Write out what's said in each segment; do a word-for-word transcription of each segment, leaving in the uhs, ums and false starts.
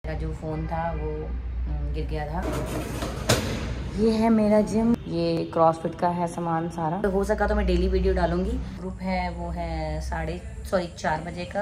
मेरा जो फ़ोन था वो गिर गया था। ये है मेरा जिम, ये क्रॉसफिट का है सामान सारा। तो हो सका तो मैं डेली वीडियो डालूंगी। ग्रुप है वो है साढ़े सॉरी चार बजे का।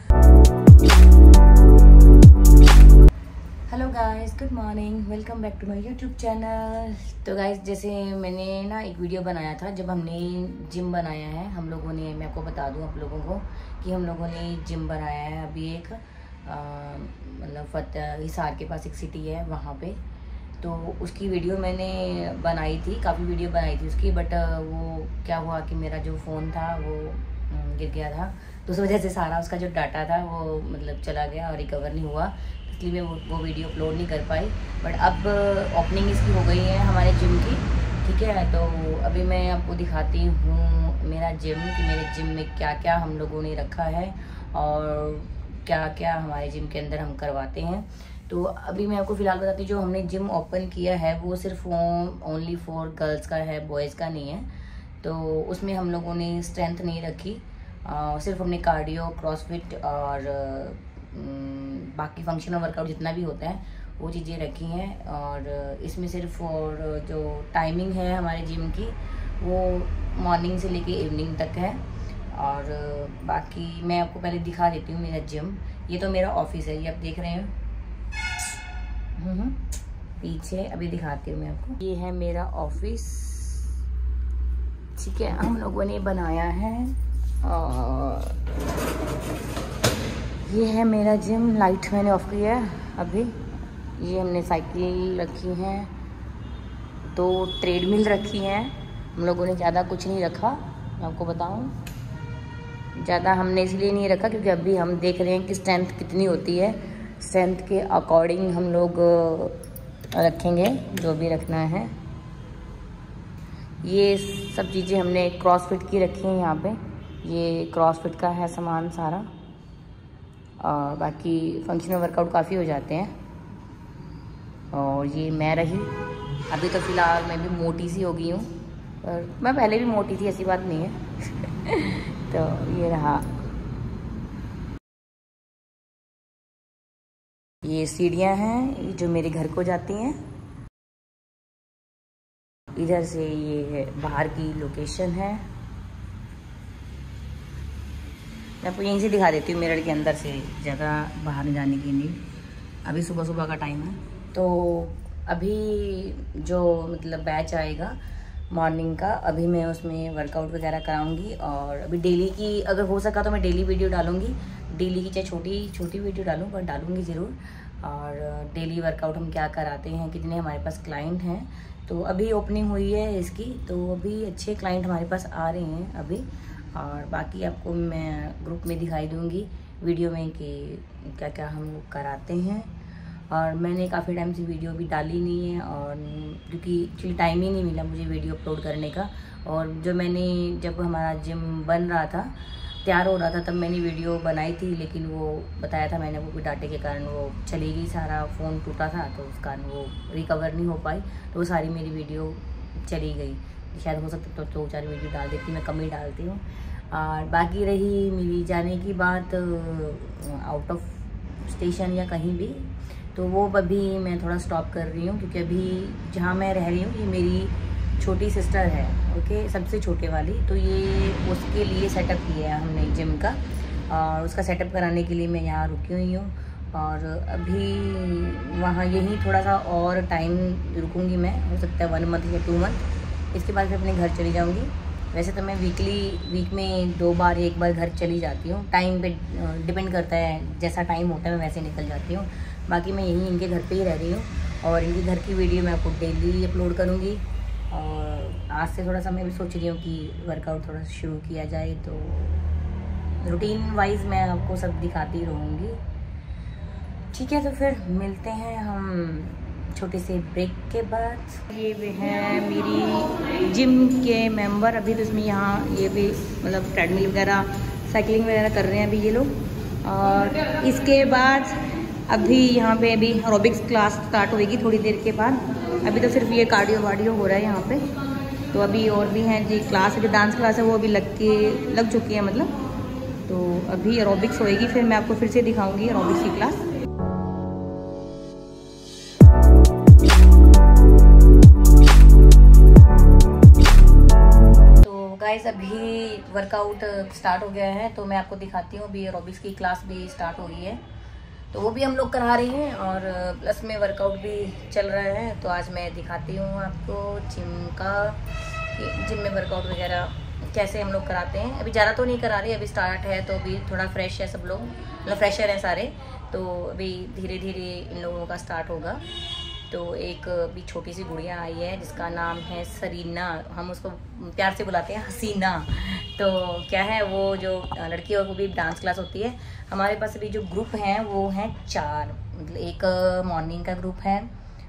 Hello guys, good morning, welcome back to my YouTube channel. तो गाइस, जैसे मैंने ना एक वीडियो बनाया था जब हमने जिम बनाया है हम लोगों ने, मैं आपको बता दूं आप लोगों को कि हम लोगों ने जिम बनाया है अभी एक मतलब फतेह हिसार के पास एक सिटी है वहाँ पे। तो उसकी वीडियो मैंने बनाई थी, काफ़ी वीडियो बनाई थी उसकी, बट वो क्या हुआ कि मेरा जो फ़ोन था वो गिर गया था, तो उस वजह से सारा उसका जो डाटा था वो मतलब चला गया और रिकवर नहीं हुआ, इसलिए मैं वो, वो वीडियो अपलोड नहीं कर पाई। बट अब ओपनिंग इसकी हो गई है हमारे जिम की, ठीक है। तो अभी मैं आपको दिखाती हूँ मेरा जिम कि मेरे जिम में क्या क्या हम लोगों ने रखा है और क्या क्या हमारे जिम के अंदर हम करवाते हैं। तो अभी मैं आपको फ़िलहाल बताती हूँ, जो हमने जिम ओपन किया है वो सिर्फ ओनली फॉर गर्ल्स का है, बॉयज़ का नहीं है। तो उसमें हम लोगों ने स्ट्रेंथ नहीं रखी, आ, सिर्फ हमने कार्डियो, क्रॉसफिट और आ, बाकी फंक्शनल वर्कआउट जितना भी होता है वो चीज़ें रखी हैं। और इसमें सिर्फ और जो टाइमिंग है हमारे जिम की वो मॉर्निंग से लेके इवनिंग तक है। और बाकी मैं आपको पहले दिखा देती हूँ मेरा जिम। ये तो मेरा ऑफिस है, ये आप देख रहे हैं पीछे, अभी दिखाती हूँ मैं आपको। ये है मेरा ऑफिस, ठीक है, हम लोगों ने बनाया है। और ये है मेरा जिम, लाइट मैंने ऑफ किया है अभी। ये हमने साइकिल रखी हैं, दो ट्रेडमिल रखी हैं। हम लोगों ने ज़्यादा कुछ नहीं रखा, मैं आपको बताऊँ, ज़्यादा हमने इसलिए नहीं रखा क्योंकि अभी हम देख रहे हैं कि स्ट्रेंथ कितनी होती है। स्ट्रेंथ के अकॉर्डिंग हम लोग रखेंगे जो भी रखना है। ये सब चीज़ें हमने क्रॉसफिट की रखी हैं यहाँ पे, ये क्रॉसफिट का है सामान सारा। और बाकी फंक्शनल वर्कआउट काफ़ी हो जाते हैं। और ये मैं रही, अभी तो फ़िलहाल मैं भी मोटी सी हो गई हूँ, और मैं पहले भी मोटी थी, ऐसी बात नहीं है। तो ये रहा, ये सीढ़ियाँ हैं जो मेरे घर को जाती हैं। इधर से ये बाहर की लोकेशन है, मैं आपको यहीं से दिखा देती हूँ मिरर के अंदर से, ज़्यादा बाहर नहीं जाने की नहीं। अभी सुबह सुबह का टाइम है, तो अभी जो मतलब बैच आएगा मॉर्निंग का, अभी मैं उसमें वर्कआउट वगैरह कराऊंगी। और अभी डेली की अगर हो सका तो मैं डेली वीडियो डालूंगी, डेली की चाहे छोटी छोटी वीडियो डालूँ पर डालूंगी ज़रूर। और डेली वर्कआउट हम क्या कराते हैं, कितने हमारे पास क्लाइंट हैं। तो अभी ओपनिंग हुई है इसकी, तो अभी अच्छे क्लाइंट हमारे पास आ रहे हैं अभी। और बाकी आपको मैं ग्रुप में दिखाई दूँगी वीडियो में कि क्या क्या हम लोग कराते हैं। और मैंने काफ़ी टाइम से वीडियो भी डाली नहीं है, और क्योंकि एक्चुअली टाइम ही नहीं मिला मुझे वीडियो अपलोड करने का। और जो मैंने जब हमारा जिम बन रहा था, तैयार हो रहा था, तब मैंने वीडियो बनाई थी, लेकिन वो बताया था मैंने, वो भी डाटे के कारण वो चली गई, सारा फ़ोन टूटा था तो उस कारण वो रिकवर नहीं हो पाई, तो वो सारी मेरी वीडियो चली गई। शायद हो सकता तो दो चार वीडियो डाल देती, मैं कम ही डालती हूँ। और बाकी रही मेरी जाने की बात आउट ऑफ स्टेशन या कहीं भी, तो वो अभी मैं थोड़ा स्टॉप कर रही हूँ, क्योंकि अभी जहाँ मैं रह रही हूँ ये मेरी छोटी सिस्टर है, ओके, सबसे छोटे वाली। तो ये उसके लिए सेटअप किया है हमने जिम का, और उसका सेटअप कराने के लिए मैं यहाँ रुकी हुई हूँ। और अभी वहाँ यहीं थोड़ा सा और टाइम रुकूँगी मैं, हो सकता है वन मंथ या टू मंथ, इसके बाद फिर अपने घर चली जाऊँगी। वैसे तो मैं वीकली वीक में दो बार एक बार घर चली जाती हूँ, टाइम पे डिपेंड करता है, जैसा टाइम होता है मैं वैसे निकल जाती हूँ। बाकी मैं यहीं इनके घर पे ही रह रही हूँ, और इनके घर की वीडियो मैं आपको डेली अपलोड करूँगी। और आज से थोड़ा सा मैं भी सोच रही हूँ कि वर्कआउट थोड़ा शुरू किया जाए, तो रूटीन वाइज मैं आपको सब दिखाती रहूँगी, ठीक है। तो फिर मिलते हैं हम छोटे से ब्रेक के बाद। ये भी है मेरी जिम के मेंबर, अभी तो इसमें यहाँ ये भी मतलब ट्रेडमिल वगैरह, साइकिलिंग वगैरह कर रहे हैं अभी ये लोग। और इसके बाद अभी यहाँ पे अभी एरोबिक्स क्लास स्टार्ट होगी थोड़ी देर के बाद। अभी तो सिर्फ ये कार्डियो वार्डियो हो रहा है यहाँ पे, तो अभी और भी हैं जी क्लास, जो डांस क्लास है वो अभी लग के लग चुकी है मतलब। तो अभी एरोबिक्स होएगी, फिर मैं आपको फिर से दिखाऊंगी एरोबिक्स की क्लास। गाइस अभी वर्कआउट स्टार्ट हो गया है, तो मैं आपको दिखाती हूँ। अभी एरोबिक्स की क्लास भी स्टार्ट हो रही है, तो वो भी हम लोग करा रहे हैं और प्लस में वर्कआउट भी चल रहा है। तो आज मैं दिखाती हूँ आपको जिम का, कि जिम में वर्कआउट वगैरह कैसे हम लोग कराते हैं। अभी ज़्यादा तो नहीं करा रही, अभी स्टार्ट है तो अभी थोड़ा फ्रेश है सब लोग, मतलब फ्रेशर हैं सारे, तो अभी धीरे धीरे इन लोगों का स्टार्ट होगा। तो एक भी छोटी सी गुड़िया आई है जिसका नाम है सरीना, हम उसको प्यार से बुलाते हैं हसीना। तो क्या है, वो जो लड़कियों को भी डांस क्लास होती है। हमारे पास अभी जो ग्रुप हैं वो हैं चार, मतलब एक मॉर्निंग का ग्रुप है,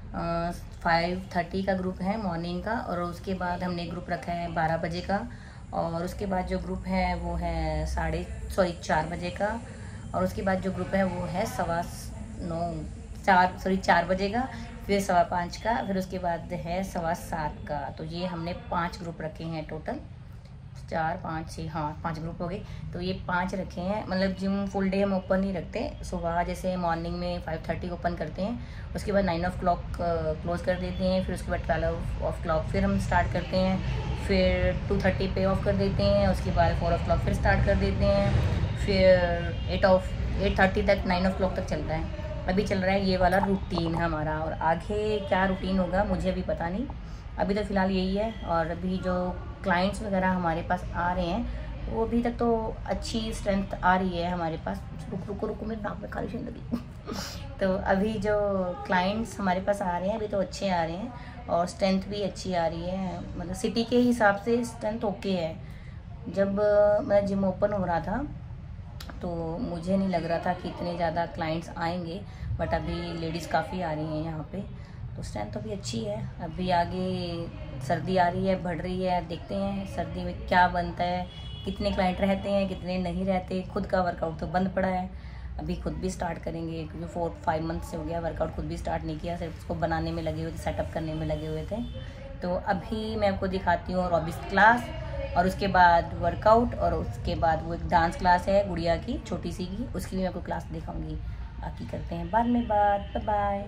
फाइव थर्टी का ग्रुप है मॉर्निंग का, और उसके बाद हमने ग्रुप रखा है बारह बजे का, और उसके बाद जो ग्रुप है वो है साढ़े सॉरी चार बजे का, और उसके बाद जो ग्रुप है वो है सवा नौ चार सॉरी चार बजे का, फिर सवा पाँच का, फिर उसके बाद है सवा सात का। तो ये हमने पांच ग्रुप रखे हैं टोटल, चार पाँच छः, हाँ पांच ग्रुप हो गए। तो ये पांच रखे हैं, मतलब जिम फुल डे हम ओपन नहीं रखते। सुबह जैसे मॉर्निंग में फाइव थर्टी ओपन करते हैं, उसके बाद नाइन ऑफ क्लॉक क्लोज कर देते हैं, फिर उसके बाद ट्वेल्व ऑफ क्लॉक फिर हम स्टार्ट करते हैं, फिर टू थर्टी पे ऑफ कर देते हैं, उसके बाद फोर ऑफ क्लॉक फिर स्टार्ट कर देते हैं, फिर एट ऑफ एट थर्टी तक नाइन ऑफ क्लॉक तक चलता है। अभी चल रहा है ये वाला रूटीन हमारा, और आगे क्या रूटीन होगा मुझे अभी पता नहीं, अभी तो फ़िलहाल यही है। और अभी जो क्लाइंट्स वगैरह हमारे पास आ रहे हैं वो अभी तक तो अच्छी स्ट्रेंथ आ रही है हमारे पास। रुक रुको रुको मेरे नाक में खाली सी लगी तो अभी जो क्लाइंट्स हमारे पास आ रहे हैं अभी तो अच्छे आ रहे हैं, और स्ट्रेंथ भी अच्छी आ रही है, मतलब सिटी के हिसाब से स्ट्रेंथ ओके है। जब मैं जिम ओपन हो रहा था तो मुझे नहीं लग रहा था कि इतने ज़्यादा क्लाइंट्स आएंगे, बट अभी लेडीज़ काफ़ी आ रही हैं यहाँ पे, तो स्ट्रेंथ तो भी अच्छी है। अभी आगे सर्दी आ रही है, बढ़ रही है, देखते हैं सर्दी में क्या बनता है, कितने क्लाइंट रहते हैं कितने नहीं रहते। खुद का वर्कआउट तो बंद पड़ा है, अभी खुद भी स्टार्ट करेंगे, क्योंकि फोर फाइव मंथ से हो गया वर्कआउट खुद भी स्टार्ट नहीं किया, सिर्फ उसको बनाने में लगे हुए थे, सेटअप करने में लगे हुए थे। तो अभी मैं आपको दिखाती हूँ एरोबिक्स क्लास, और उसके बाद वर्कआउट, और उसके बाद वो एक डांस क्लास है गुड़िया की छोटी सी की, उसकी भी मैं आपको क्लास दिखाऊंगी। बाकी करते हैं बाद में बात, बाय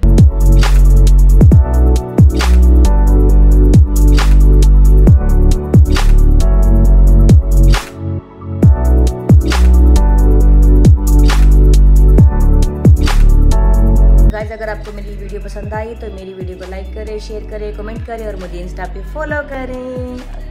गाइस। अगर आपको मेरी वीडियो पसंद आई तो मेरी वीडियो को लाइक करें, शेयर करें, कमेंट करें, और मुझे इंस्टा पे फॉलो करें।